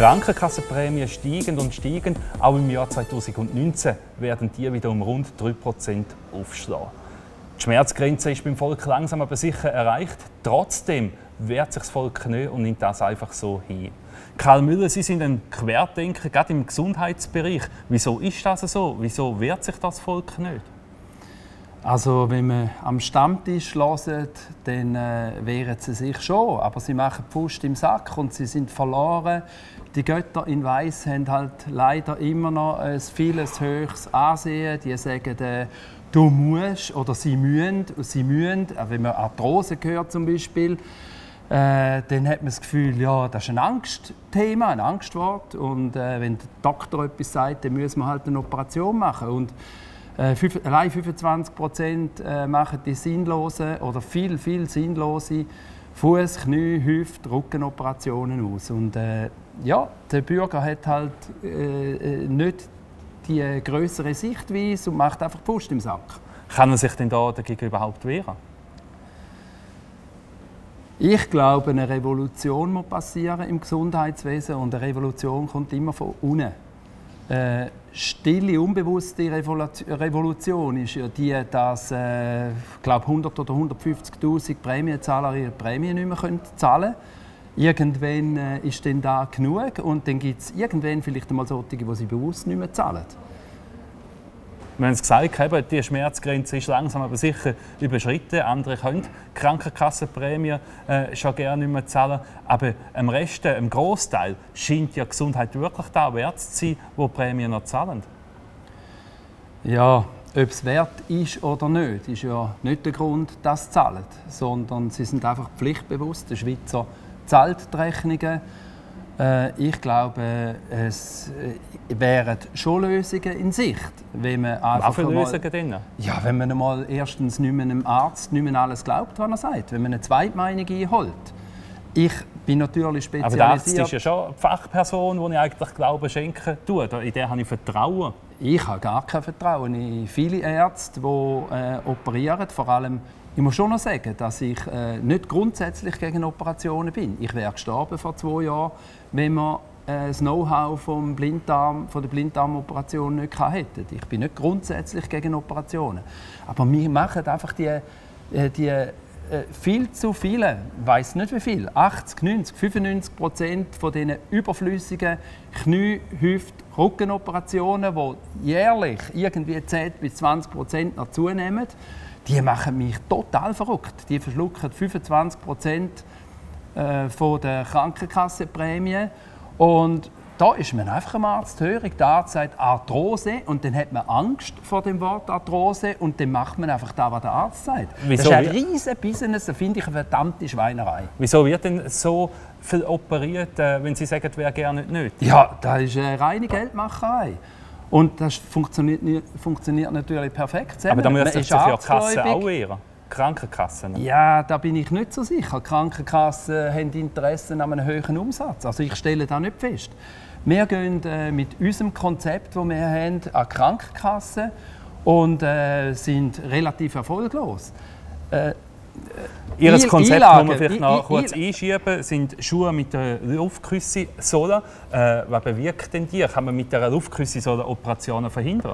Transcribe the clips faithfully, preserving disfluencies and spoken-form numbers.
Krankenkassenprämien steigen und steigen. Auch im Jahr zweitausendneunzehn werden die wieder um rund drei Prozent aufschlagen. Die Schmerzgrenze ist beim Volk langsam aber sicher erreicht. Trotzdem wehrt sich das Volk nicht und nimmt das einfach so hin. Karl Müller, Sie sind ein Querdenker, gerade im Gesundheitsbereich. Wieso ist das so? Wieso wehrt sich das Volk nicht? Also, wenn man am Stammtisch hört, dann äh, wehren sie sich schon. Aber sie machen Pfust im Sack und sie sind verloren. Die Götter in Weiss haben halt leider immer noch ein vieles höheres Ansehen. Die sagen, äh, du musst oder sie müssen. Sie müssen. Wenn man Arthrose hört zum Beispiel, äh, dann hat man das Gefühl, ja, das ist ein Angstthema, ein Angstwort. Und äh, wenn der Doktor etwas sagt, dann muss man halt eine Operation machen. Und Äh, allein fünfundzwanzig Prozent äh, machen die sinnlose oder viel, viel sinnlose Fuß-, Knie-, Hüft-, Rückenoperationen aus. Und äh, ja, der Bürger hat halt äh, nicht die größere Sichtweise und macht einfach Pfust im Sack. Kann er sich denn da dagegen überhaupt wehren? Ich glaube, eine Revolution muss passieren im Gesundheitswesen und eine Revolution kommt immer von unten. Äh, stille, unbewusste Revolution ist ja die, dass äh, glaub hundert oder hundertfünfzigtausend Prämienzahler ihre Prämien nicht mehr zahlen können. Irgendwann äh, ist dann da genug und dann gibt es irgendwann vielleicht einmal solche, die sie bewusst nicht mehr zahlen. Wir haben es gesagt, die Schmerzgrenze ist langsam aber sicher überschritten. Andere können die Krankenkassenprämie äh, schon gerne nicht mehr zahlen. Aber am Rest, im Großteil, scheint ja die Gesundheit wirklich da wert zu sein, wo die Prämien noch zahlen. Ja, ob es wert ist oder nicht, ist ja nicht der Grund, dass sie zahlen. Sondern sie sind einfach pflichtbewusst. Der Schweizer zahlt die Rechnungen. Ich glaube, es wären schon Lösungen in Sicht, wenn man einfach was für Lösungen denn? Ja, wenn man einmal erstens nicht mehr einem Arzt nicht mehr alles glaubt, was er sagt, wenn man eine Zweitmeinung einholt. Ich bin natürlich spezialisiert. Aber der Arzt ist ja schon eine Fachperson, die ich eigentlich Glauben schenken tue. In der habe ich Vertrauen. Ich habe gar kein Vertrauen in viele Ärzte, die äh, operieren, vor allem. Ich muss schon noch sagen, dass ich äh, nicht grundsätzlich gegen Operationen bin. Ich wäre gestorben vor zwei Jahren, wenn wir äh, das Know-how vom Blinddarm, von der Blinddarmoperation nicht hätten. Ich bin nicht grundsätzlich gegen Operationen. Aber wir machen einfach die, äh, die äh, viel zu viele, ich weiss nicht wie viel, achtzig, neunzig, fünfundneunzig Prozent von diesen überflüssigen Knie-, Hüft-, Rückenoperationen, die jährlich irgendwie zehn bis zwanzig Prozent noch zunehmen. Die machen mich total verrückt. Die verschlucken fünfundzwanzig Prozent von der Krankenkassenprämie. Und da ist man einfach am Arzt hörig. Der Arzt sagt Arthrose und dann hat man Angst vor dem Wort Arthrose und dann macht man einfach das, was der Arzt sagt. Wieso? Das ist ein riesen Business, das finde ich eine verdammte Schweinerei. Wieso wird denn so viel operiert, wenn Sie sagen, es wäre gerne nicht nötig? Ja, das ist eine reine Geldmacherei. Und das funktioniert, funktioniert natürlich perfekt zusammen. Aber da müsste sich ja die Kasse auch wehren. Krankenkassen? Ja, da bin ich nicht so sicher. Die Krankenkassen haben Interesse an einem höheren Umsatz. Also ich stelle das nicht fest. Wir gehen äh, mit unserem Konzept, das wir haben, an die Krankenkassen und äh, sind relativ erfolglos. Äh, Ihr I- Konzept, Einlagen, das wir vielleicht noch I- kurz I- einschieben, sind Schuhe mit einer Luftküsse-Sohle. Äh, was bewirkt denn die? Kann man mit dieser Luftküsse-Sohle Operationen verhindern?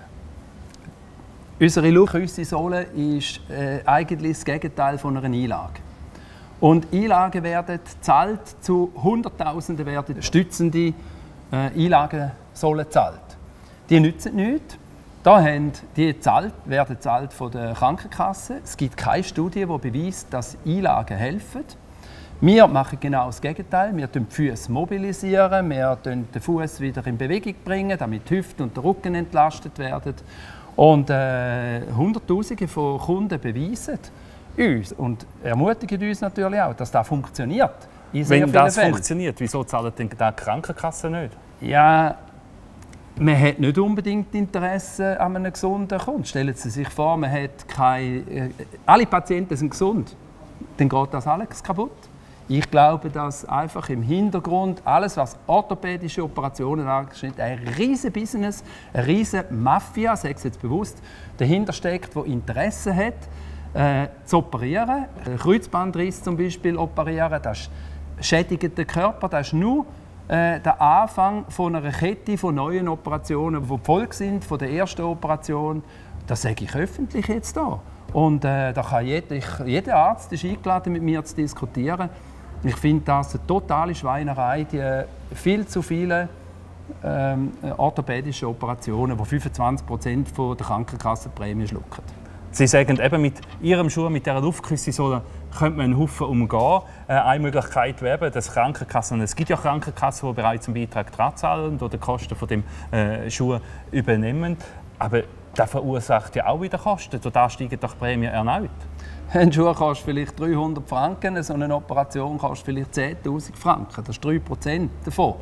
Unsere Luftküsse-Sohle ist äh, eigentlich das Gegenteil von einer Einlage. Und Einlagen werden gezahlt, zu Hunderttausenden werden stützende äh, Einlagensohlen gezahlt. Die nützen nichts. Da haben die zahlt, werden gezahlt von der Krankenkasse. Es gibt keine Studie, die beweist, dass Einlagen helfen. Wir machen genau das Gegenteil. Wir mobilisieren die Füße, mobilisieren, wir bringen den Fuß wieder in Bewegung, bringen, damit die Hüfte und der Rücken entlastet werden. Und äh, Hunderttausende von Kunden beweisen uns und ermutigen uns natürlich auch, dass das funktioniert. Wenn das Fällen. funktioniert, wieso zahlen denn die Krankenkassen nicht? Ja, man hat nicht unbedingt Interesse an einem gesunden Kunden. Stellen Sie sich vor, man hat keine, äh, alle Patienten sind gesund. Dann geht das alles kaputt. Ich glaube, dass einfach im Hintergrund alles, was orthopädische Operationen angeht, ein riesen Business, eine riesen Mafia, sage ich jetzt bewusst, dahinter steckt, die Interesse hat, äh, zu operieren. Kreuzbandriss zum Beispiel operieren, das schädigt den Körper, das ist nur äh, der Anfang von einer Kette von neuen Operationen, die die Folge sind von der ersten Operation. Das sage ich öffentlich jetzt hier. Und äh, da kann jeder, ich, jeder Arzt ist eingeladen, mit mir zu diskutieren. Ich finde das eine totale Schweinerei, die viel zu viele ähm, orthopädische Operationen, die fünfundzwanzig Prozent der Krankenkassenprämie schlucken. Sie sagen eben, mit Ihrem Schuh, mit dieser Luftküssensohle, könnte man einen Haufen umgehen. Äh, eine Möglichkeit wäre, dass Krankenkassen, es gibt ja Krankenkassen, die bereits einen Beitrag dran zahlen oder die Kosten von dem äh, Schuh übernehmen. Aber das verursacht ja auch wieder Kosten. Da steigen doch die Prämien erneut. Ein Schuh kostet vielleicht dreihundert Franken, so eine Operation kostet vielleicht zehntausend Franken. Das ist drei Prozent davon.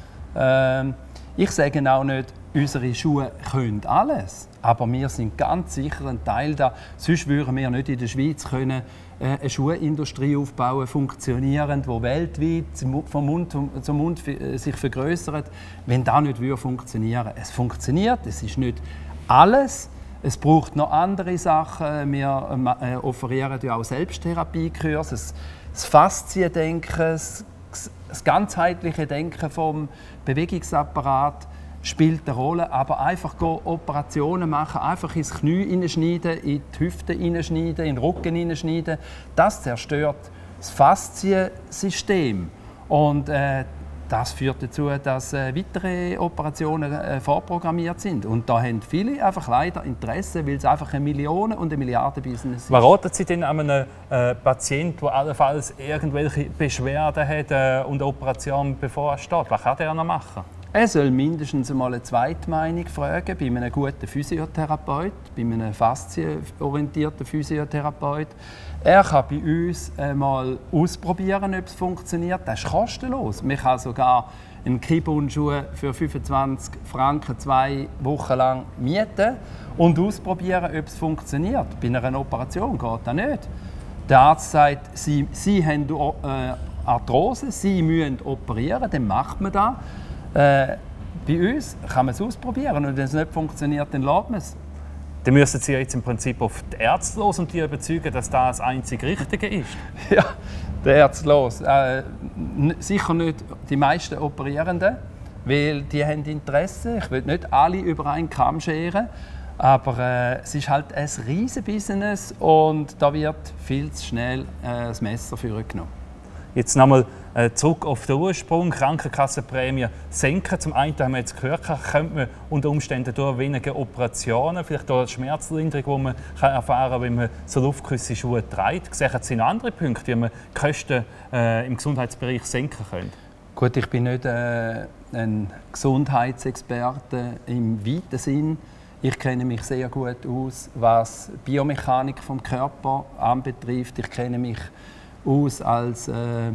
Ähm, ich sage auch nicht, unsere Schuhe können alles. Aber wir sind ganz sicher ein Teil da. Sonst würden wir nicht in der Schweiz können, äh, eine Schuhindustrie aufbauen, funktionierend, die weltweit vom Mund zum Mund sich vergrößert, wenn das nicht funktionieren würde. Es funktioniert, es ist nicht alles. Es braucht noch andere Sachen. Wir äh, offerieren ja auch Selbsttherapiekurse, das Fasziendenken, das, das ganzheitliche Denken vom Bewegungsapparat spielt eine Rolle. Aber einfach Operationen machen, einfach ins Knie hineinschneiden, in die Hüfte hineinschneiden, in den Rücken hineinschneiden, das zerstört das Fasziensystem. Und äh, das führt dazu, dass äh, weitere Operationen äh, vorprogrammiert sind. Und da haben viele einfach leider Interesse, weil es einfach ein Millionen- und ein Milliarden-Business ist. Was raten Sie denn an einem äh, Patienten, der allenfalls irgendwelche Beschwerden hat äh, und eine Operation bevorsteht? Was kann der noch machen? Er soll mindestens einmal eine Zweitmeinung fragen bei einem guten Physiotherapeut, bei einem faszienorientierten Physiotherapeut. Er kann bei uns einmal ausprobieren, ob es funktioniert. Das ist kostenlos. Man kann sogar einen Kibun-Schuh für fünfundzwanzig Franken zwei Wochen lang mieten und ausprobieren, ob es funktioniert. Bei einer Operation geht das nicht. Der Arzt sagt, Sie, Sie haben äh, Arthrose, Sie müssen operieren, dann macht man das. Äh, bei uns kann man es ausprobieren und wenn es nicht funktioniert, dann lässt man es. Dann müssen Sie jetzt im Prinzip auf die Ärzte los und die überzeugen, dass das das einzig Richtige ist. Ja, der Ärzte los. Äh, sicher nicht die meisten Operierenden, weil die haben Interesse. Ich will nicht alle über einen Kamm scheren, aber äh, es ist halt ein riesen Business und da wird viel zu schnell äh, das Messer vorgenommen. Jetzt nochmal äh, zurück auf den Ursprung. Krankenkassenprämie senken. Zum einen haben wir jetzt gehört, könnte man unter Umständen durch weniger Operationen, vielleicht durch Schmerzlinderung, die man kann erfahren kann, wenn man so Luftküssenschuhe trägt. Sehen Sie noch andere Punkte, wie man die Kosten äh, im Gesundheitsbereich senken können? Gut, ich bin nicht äh, ein Gesundheitsexperte im weiten Sinn. Ich kenne mich sehr gut aus, was die Biomechanik des Körpers anbetrifft. Ich kenne mich aus als äh, äh,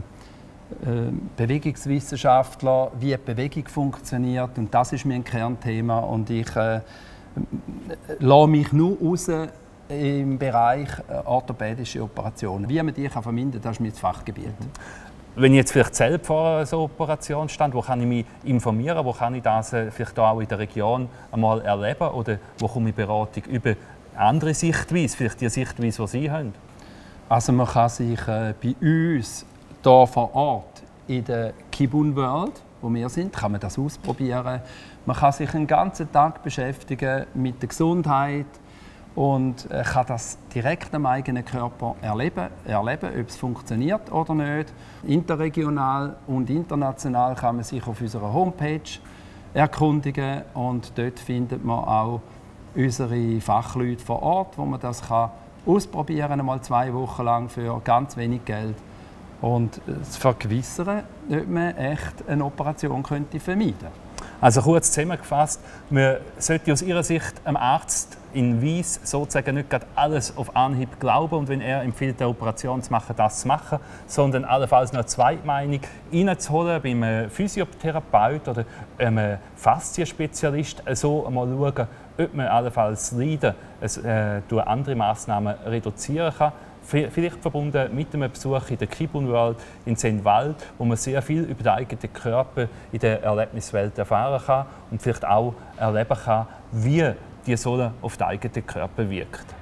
Bewegungswissenschaftler, wie die Bewegung funktioniert. Und das ist mein Kernthema. Und ich äh, lasse mich nur raus im Bereich äh, orthopädische Operationen. Wie man die kann vermindern kann, das ist mein Fachgebiet. Wenn ich jetzt vielleicht selbst vor einer so Operation stand, wo kann ich mich informieren, wo kann ich das äh, vielleicht auch in der Region einmal erleben oder wo komme ich Beratung über andere Sichtweise, vielleicht die Sichtweise, die Sie haben? Also man kann sich äh, bei uns hier vor Ort in der Kibun World, wo wir sind, kann man das ausprobieren. Man kann sich einen ganzen Tag beschäftigen mit der Gesundheit und äh, kann das direkt am eigenen Körper erleben, erleben, ob es funktioniert oder nicht. Interregional und international kann man sich auf unserer Homepage erkundigen und dort findet man auch unsere Fachleute vor Ort, wo man das kann ausprobieren, einmal zwei Wochen lang für ganz wenig Geld und zu vergewissern, ob man echt eine Operation könnte vermeiden könnte. Also kurz zusammengefasst, man sollte aus Ihrer Sicht einem Arzt in Weiss sozusagen nicht gerade alles auf Anhieb glauben und wenn er empfiehlt, eine Operation zu machen, das zu machen, sondern allenfalls noch eine Zweitmeinung reinzuholen bei einem Physiotherapeut oder einem Faszienspezialist, so einmal schauen, ob man allenfalls Leiden äh, durch andere Massnahmen reduzieren kann. Vielleicht verbunden mit einem Besuch in der Kibun World in Sennwald, wo man sehr viel über den eigenen Körper in der Erlebniswelt erfahren kann und vielleicht auch erleben kann, wie die Sohle auf den eigenen Körper wirkt.